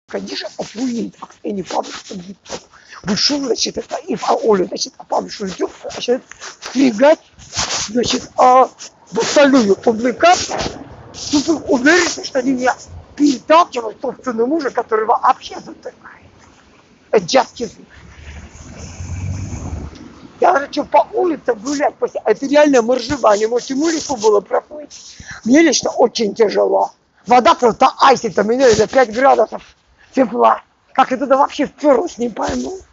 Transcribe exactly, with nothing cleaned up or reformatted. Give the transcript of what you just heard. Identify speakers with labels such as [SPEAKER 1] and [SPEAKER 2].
[SPEAKER 1] Конечно, охуеть, а они папушка идет. Вышел, значит, это, и а Оля, значит, а папушка идет, значит, стригать, значит, а в остальную публикацию, супер уверен, что они меня переталкивают собственного мужа, который вообще затыкает. Это дядский язык. Я хочу по улице гулять, это реально моржевание, можете улицу было проплыть. Мне лично очень тяжело. Вода просто айсит, а меня за пять градусов тепла. Как это вообще вперлось, не пойму.